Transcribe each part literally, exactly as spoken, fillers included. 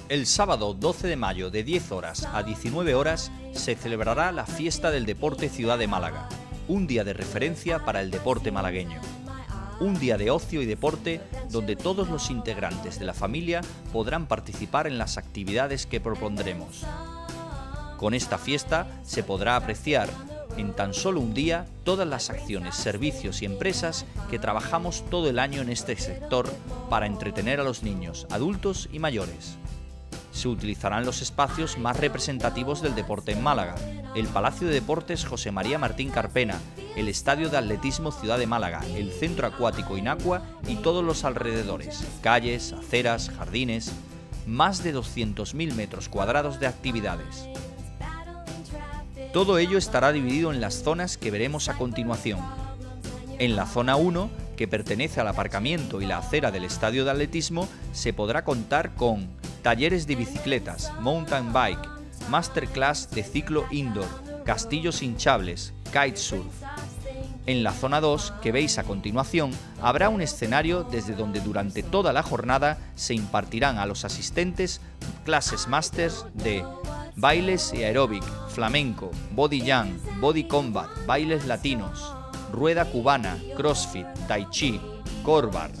El sábado doce de mayo de diez horas a diecinueve horas se celebrará la Fiesta del Deporte Ciudad de Málaga, un día de referencia para el deporte malagueño. Un día de ocio y deporte donde todos los integrantes de la familia podrán participar en las actividades que propondremos. Con esta fiesta se podrá apreciar en tan solo un día todas las acciones, servicios y empresas que trabajamos todo el año en este sector para entretener a los niños, adultos y mayores. Se utilizarán los espacios más representativos del deporte en Málaga: el Palacio de Deportes José María Martín Carpena, el Estadio de Atletismo Ciudad de Málaga, el Centro Acuático Inacua y todos los alrededores, calles, aceras, jardines, más de doscientos mil metros cuadrados de actividades. Todo ello estará dividido en las zonas que veremos a continuación. En la zona uno, que pertenece al aparcamiento y la acera del estadio de atletismo, se podrá contar con talleres de bicicletas, mountain bike, masterclass de ciclo indoor, castillos hinchables, kitesurf. En la zona dos, que veis a continuación, habrá un escenario desde donde durante toda la jornada se impartirán a los asistentes clases másters de bailes y aeróbic, flamenco, body jam, body combat, bailes latinos, rueda cubana, crossfit, tai chi, core bar.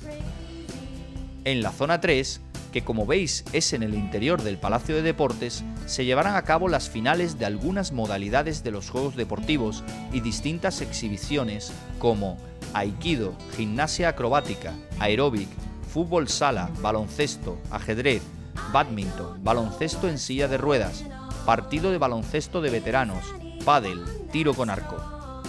En la zona tres, que como veis es en el interior del Palacio de Deportes, se llevarán a cabo las finales de algunas modalidades de los Juegos Deportivos y distintas exhibiciones como aikido, gimnasia acrobática, aeróbic, fútbol sala, baloncesto, ajedrez, bádminton, baloncesto en silla de ruedas, partido de baloncesto de veteranos, pádel, tiro con arco.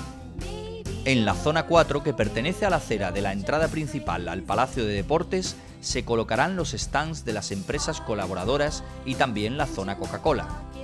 En la zona cuatro, que pertenece a la acera de la entrada principal al Palacio de Deportes, se colocarán los stands de las empresas colaboradoras y también la zona Coca-Cola.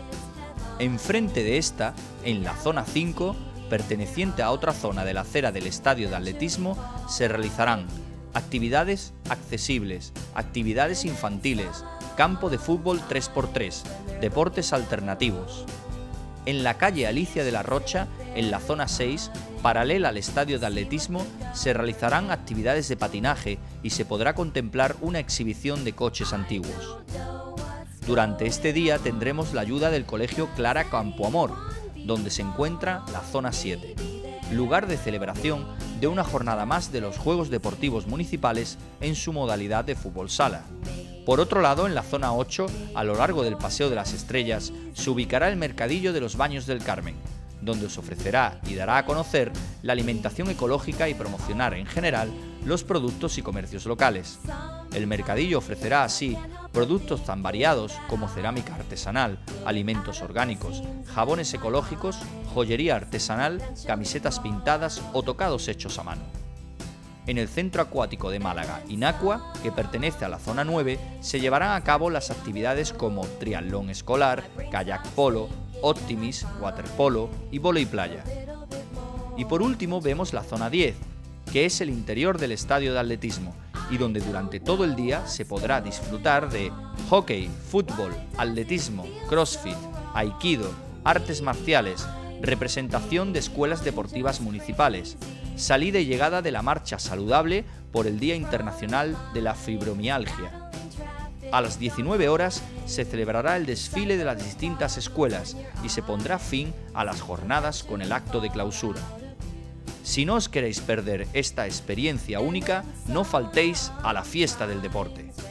Enfrente de esta, en la zona cinco, perteneciente a otra zona de la acera del estadio de atletismo, se realizarán actividades accesibles, actividades infantiles, campo de fútbol tres por tres, deportes alternativos. En la calle Alicia de la Rocha, en la zona seis, paralela al estadio de atletismo, se realizarán actividades de patinaje y se podrá contemplar una exhibición de coches antiguos. Durante este día tendremos la ayuda del Colegio Clara Campoamor, donde se encuentra la zona siete, lugar de celebración de una jornada más de los Juegos Deportivos Municipales en su modalidad de fútbol sala. Por otro lado, en la zona ocho, a lo largo del Paseo de las Estrellas, se ubicará el Mercadillo de los Baños del Carmen, donde os ofrecerá y dará a conocer la alimentación ecológica y promocionar en general los productos y comercios locales. El mercadillo ofrecerá así productos tan variados como cerámica artesanal, alimentos orgánicos, jabones ecológicos, joyería artesanal, camisetas pintadas o tocados hechos a mano. En el Centro Acuático de Málaga, Inacua, que pertenece a la zona nueve, se llevarán a cabo las actividades como triatlón escolar, kayak polo, optimis, waterpolo y vóley playa. Y por último vemos la zona diez, que es el interior del estadio de atletismo y donde durante todo el día se podrá disfrutar de hockey, fútbol, atletismo, crossfit, aikido, artes marciales, representación de escuelas deportivas municipales, salida y llegada de la marcha saludable por el Día Internacional de la Fibromialgia. A las diecinueve horas se celebrará el desfile de las distintas escuelas y se pondrá fin a las jornadas con el acto de clausura. Si no os queréis perder esta experiencia única, no faltéis a la Fiesta del Deporte.